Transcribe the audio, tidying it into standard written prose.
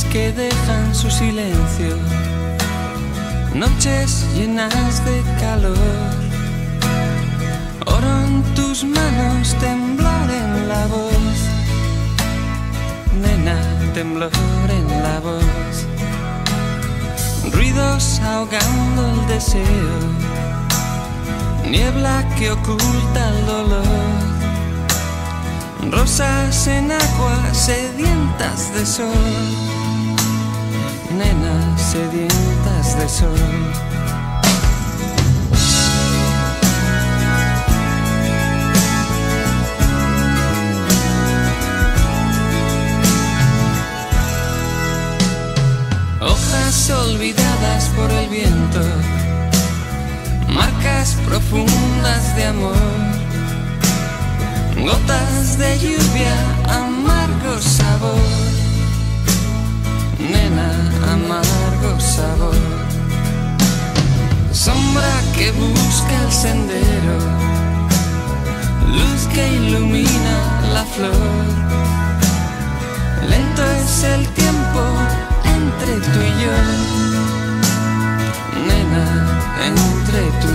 que dejan su silencio, noches llenas de calor, oro en tus manos, temblor en la voz, nena, temblor en la voz, ruidos ahogando el deseo, niebla que oculta el dolor, rosas en agua sedientas de sol, nena, sedientas de sol. Hojas olvidadas por el viento, marcas profundas de amor, gotas de lluvia, amargo sabor, nena, amargo sabor, sombra que busca el sendero, luz que ilumina la flor, lento es el tiempo entre tú y yo, nena, entre tú y yo.